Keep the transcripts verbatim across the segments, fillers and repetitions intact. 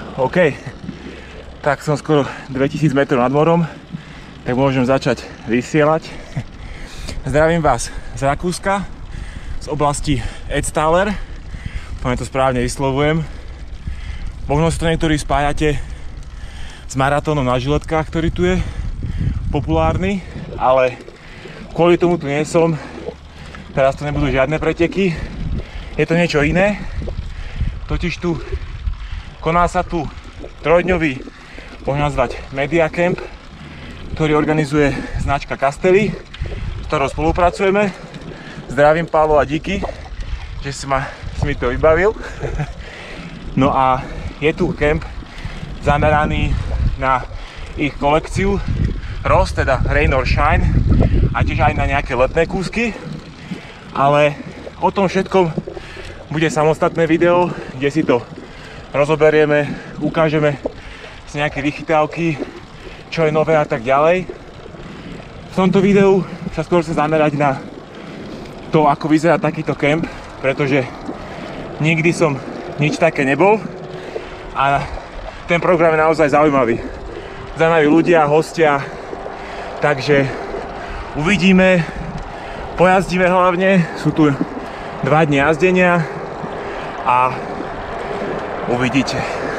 OK, tak som skoro dvetisíc metrov nad morom, tak môžem začať vysielať. Zdravím vás z Rakúska, z oblasti Etztaler, poviem to správne vyslovujem. Možno si to niektorí spájate s maratónom na žiletkách, ktorý tu je populárny, ale kvôli tomu tu nie som. Teraz tu nebudú žiadne preteky, je to niečo iné. Totiž tu koná sa tu trojdňový, môžem nazvať Media Camp, ktorý organizuje značka Castelli, s ktorou spolupracujeme. Zdravím Pálo a díky, že si, ma, si mi to vybavil. No a je tu kemp zameraný na ich kolekciu Ross, teda Rain or Shine, a tiež aj na nejaké letné kúsky. Ale o tom všetkom bude samostatné video, kde si to rozoberieme, ukážeme si nejaké vychytávky, čo je nové a tak ďalej. V tomto videu sa skôr sa zamerať na to, ako vyzerá takýto kemp, pretože nikdy som nič také nebol a ten program je naozaj zaujímavý. Zaujímaví ľudia, hostia, takže uvidíme, pojazdíme hlavne, sú tu dva dni jazdenia a uvidíte.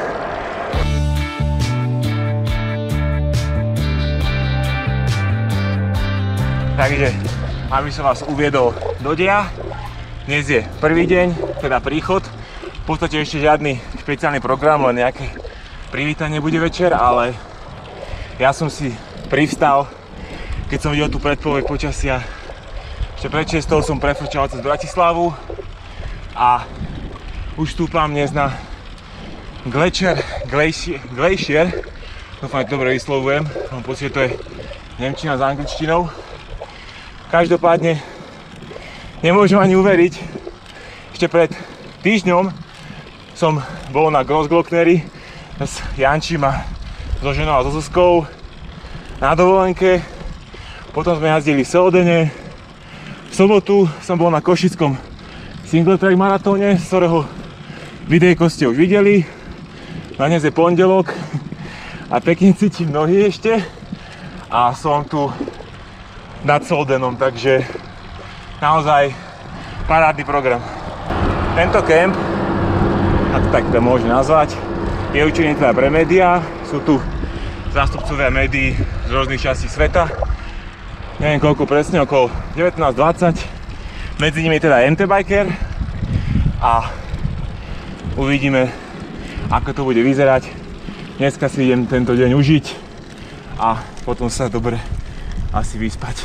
Takže, aby som vás uviedol do deja, dnes je prvý deň, teda príchod. V podstate ešte žiadny špeciálny program, len nejaké privítanie bude večer, ale ja som si privstal, keď som videl tú predpoveď počasia. Ešte pred šestou som prefrčal cez Bratislavu a už stúpam dnes na Glacier, Glacier, Glacier, dúfam, že dobre vyslovujem, mám pocit, že to je nemčina s angličtinou. Každopádne nemôžem ani uveriť, ešte pred týždňom som bol na Grossglockneri s Jančím a so ženou a so Zuzkou na dovolenke, potom sme jazdili v Seldene, v sobotu som bol na košickom single track maratóne, z ktorého videjko ste už videli. Na dnes je pondelok a pekne cítim nohy ešte a som tu nad Soldenom, takže naozaj parádny program. Tento kemp, ak tak to môžem nazvať, je určený teda pre médiá. Sú tu zástupcovia médií z rôznych častí sveta. Neviem koľko presne, okolo devätnásť dvadsať. Medzi nimi je teda em té Biker a uvidíme, ako to bude vyzerať. Dneska si idem tento deň užiť a potom sa dobre asi vyspať.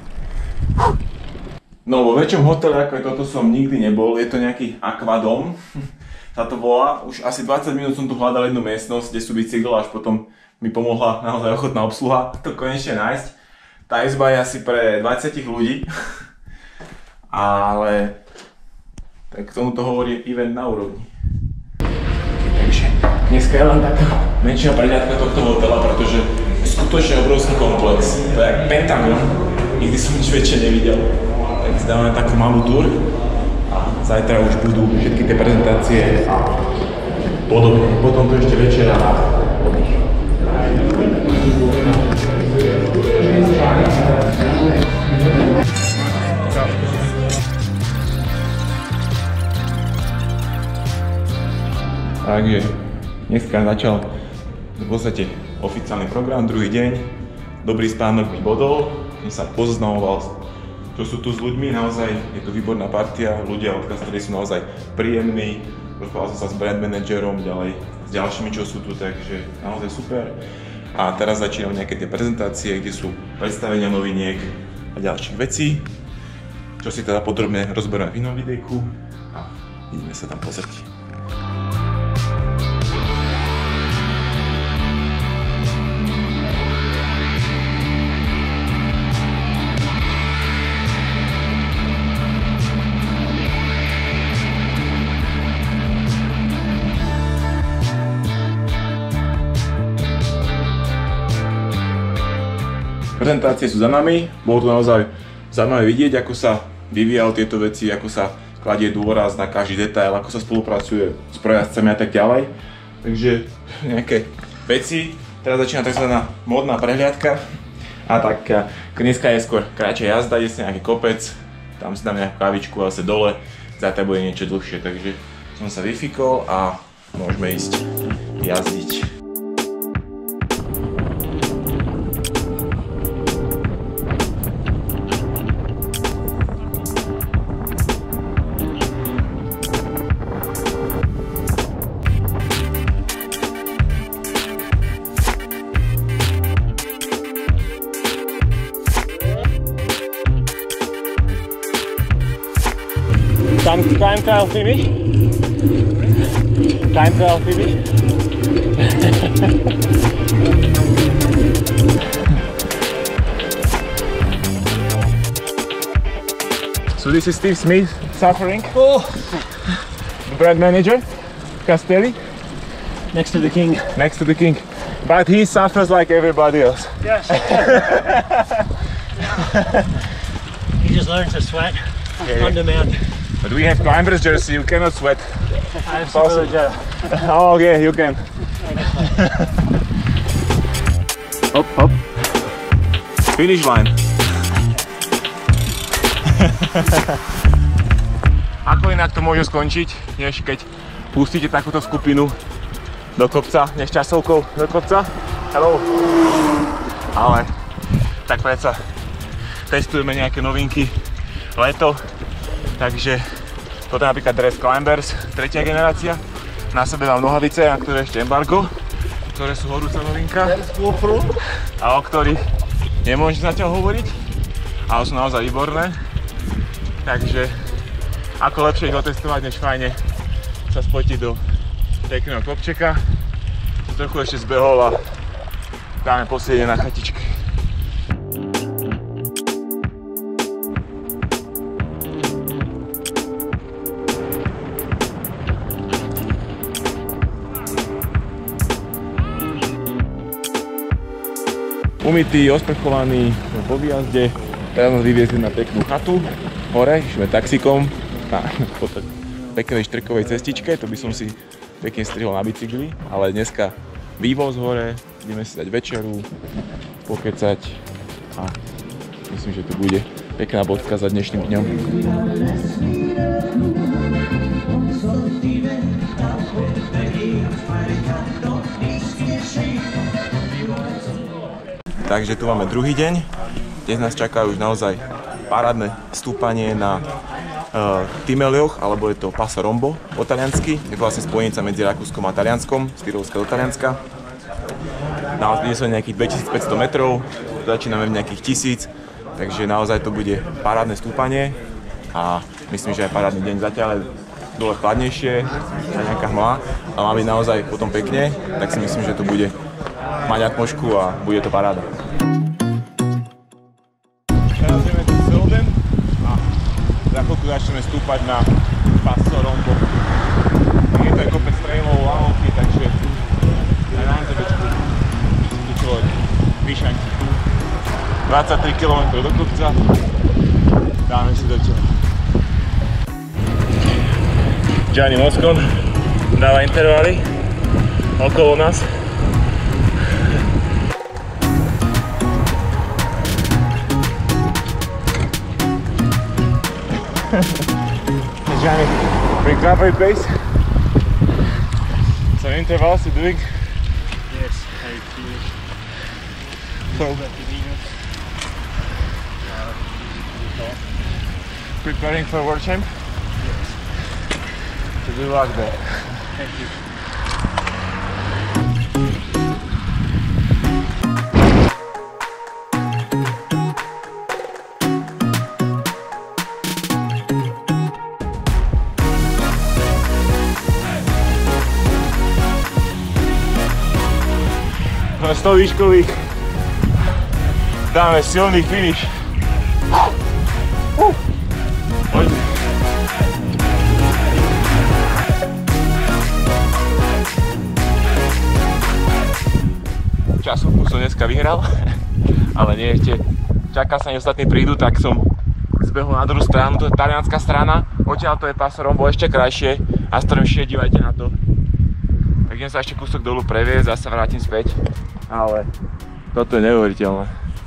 No vo väčšom hotele ako je toto som nikdy nebol, je to nejaký Aquadom sa to volá. Už asi dvadsať minút som tu hľadal jednu miestnosť, kde sú bicykle, až potom mi pomohla naozaj ochotná obsluha to konečne nájsť. Tá izba je asi pre dvadsať ľudí, ale tak k tomu to hovorí event na úrovni. Takže dneska je len taká menšia prehľadka tohto hotela, pretože je skutočne obrovský komplex. To je jak Pentagon, nikdy som nič väčšie nevidel. Tak si dáme takú malú túr a zajtra už budú všetky tie prezentácie a podobne. Potom to ešte večera a podobne. Takže dneska začal v podstate oficiálny program, druhý deň. Dobrý spánok mi bodol, som sa poznamoval, čo sú tu s ľuďmi, naozaj je to výborná partia, ľudia od Castelli sú naozaj príjemní. Rozprával som sa s brand manažerom, ďalej s ďalšími, čo sú tu, takže naozaj super. A teraz začínajú nejaké tie prezentácie, kde sú predstavenia noviniek a ďalších vecí, čo si teda podrobne rozberieme v inom videjku a ideme sa tam pozrieť. Prezentácie sú za nami, bolo to naozaj zaujímavé vidieť, ako sa vyvíjali tieto veci, ako sa kladie dôraz na každý detail, ako sa spolupracuje s prejazdcami a tak ďalej. Takže nejaké veci. Teraz začína tzv. Módna prehliadka. A tak dneska je skôr kratšia jazda, ide si nejaký kopec, tam si dám nejakú kávičku a zase dole, zatiaľ bude niečo dlhšie, takže som sa vyfikol a môžeme ísť jazdiť. Time, time trial finish? Time trial finish? So this is Steve Smith suffering. Oh. The brand manager, Castelli. Next to the king. Next to the king. But he suffers like everybody else. Yes. He just learns to sweat Yeah, on demand. But we have climbers jersey, you cannot sweat. I have super gel. Oh yeah, you can. Hop, hop. Finish line. Ako inak to môže skončiť, než keď pustíte takúto skupinu do kopca, než časovkou do kopca. Hello. Ale tak predsa testujeme nejaké novinky leto. Takže toto je napríklad Dress Climbers, tretia generácia. Na sebe mám nohavice, na ktoré ešte embargo, ktoré sú horúca novinka a o ktorých nemôžem zatiaľ hovoriť, ale sú naozaj výborné. Takže ako lepšie ich otestovať, než fajne sa spotiť do pekného kopčeka. Trochu ešte zbehol a dáme posiedenie na chatičke. Umytý, osprchovaný po výjazde. Teraz nás vyviezli na peknú chatu. Hore, išli taxikom na peknej štrkovej cestičke. To by som si pekne strihol na bicykli. Ale dneska vývoz hore, ideme si dať večeru, pokecať a myslím, že to bude pekná bodka za dnešným dňom. Takže tu máme druhý deň. Dnes nás čaká už naozaj parádne stúpanie na uh, Timelioch, alebo je to Passo Rombo po taliansky. Je to vlastne spojenica medzi Rakúskom a Talianskom, z Tyrolska do Talianska. Naozaj sú nejakých dvetisícpäťsto metrov, začíname v nejakých tisíc, takže naozaj to bude parádne stúpanie a myslím, že aj parádny deň. Zatiaľ je dole chladnejšie, nejaká hmla a má byť naozaj potom pekne, tak si myslím, že to bude mať atmošku a bude to paráda. Teraz ideme do Sölden a za chvíľku začneme stúpať na Passo Rombo. Je to aj kopec trailov, lanovky, takže aj na MTBčku si tu človek vyšanky. dvadsaťtri kilometrov do kopca, dáme si do čela. Gianni Moscon dáva intervaly okolo nás. Gianni, recovery pace. Some intervals you doing? Yes, I finished. So, twenty minutes. Uh, preparing for World Champ? yes. So good luck there. Thank you. Na sto výškových dáme silný finish. Uh. Poďme. Časovku som dneska vyhral, ale nie ešte. Čaká sa, než ostatní prídu, tak som zbehol na druhú stranu, to je talianská strana. Odtiaľ to je Passo Rombo ešte krajšie a strmšie, dívajte na to. Tak idem sa ešte kúsok dolu previesť, zase sa vrátim späť. Ale toto je neuveriteľné.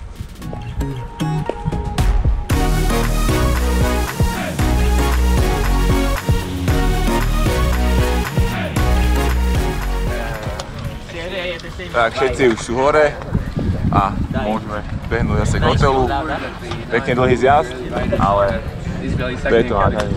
Tak všetci už sú hore a môžeme behnúť zase k hotelu. Pekne dlhý zjazd, ale to je to nádherné.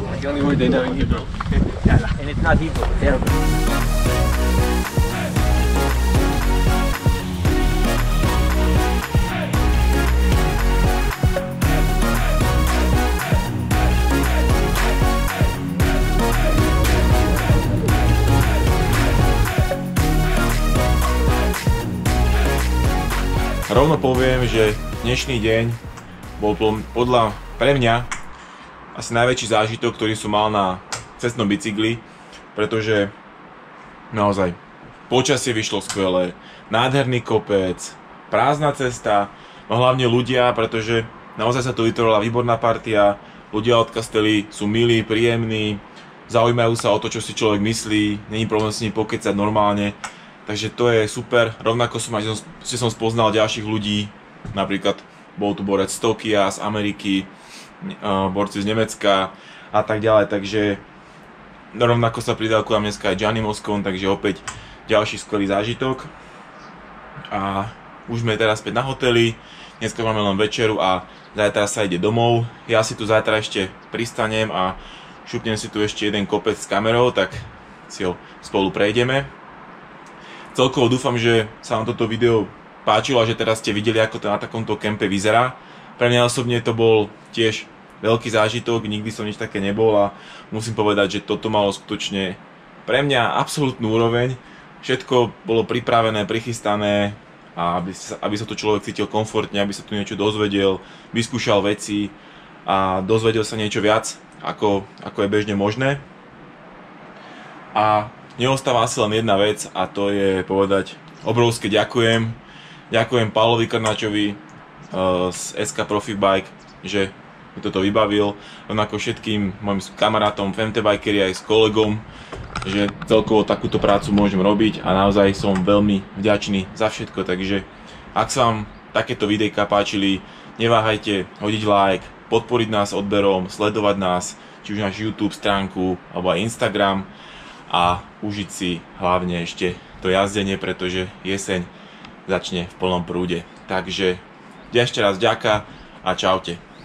Rovno poviem, že dnešný deň bol podľa pre mňa asi najväčší zážitok, ktorý som mal na cestnom bicykli, pretože naozaj počasie vyšlo skvelé, nádherný kopec, prázdna cesta, no hlavne ľudia, pretože naozaj sa tu vytvorila výborná partia, ľudia od Castelli sú milí, príjemní, zaujímajú sa o to, čo si človek myslí, není problém s nimi pokecať normálne. Takže to je super, rovnako som aj že som spoznal ďalších ľudí, napríklad bol tu borec z Tokia, z Ameriky, borci z Nemecka a tak ďalej, takže rovnako sa pridal ku nám dneska aj Gianni Moscon, takže opäť ďalší skvelý zážitok. A už sme teraz späť na hoteli, dneska máme len večeru a zajtra sa ide domov. Ja si tu zajtra ešte pristanem a šupnem si tu ešte jeden kopec s kamerou, tak si ho spolu prejdeme. Celkovo dúfam, že sa vám toto video páčilo a že teraz ste videli, ako to na takomto kempe vyzerá. Pre mňa osobne to bol tiež veľký zážitok, nikdy som nič také nebol a musím povedať, že toto malo skutočne pre mňa absolútnu úroveň. Všetko bolo pripravené, prichystané, a aby sa, aby sa to človek cítil komfortne, aby sa tu niečo dozvedel, vyskúšal veci a dozvedel sa niečo viac, ako, ako je bežne možné. A neostáva asi len jedna vec a to je povedať obrovské ďakujem. Ďakujem Pálovi Krnáčovi uh, z es ká Profi Bike, že mi toto vybavil. Rovnako všetkým mojim kamarátom v em té Bikeri aj s kolegom, že celkovo takúto prácu môžem robiť a naozaj som veľmi vďačný za všetko. Takže ak sa vám takéto videjka páčili, neváhajte hodiť like, podporiť nás odberom, sledovať nás, či už náš YouTube stránku alebo aj Instagram. A užiť si hlavne ešte to jazdenie, pretože jeseň začne v plnom prúde. Takže ešte raz ďaká a čaute.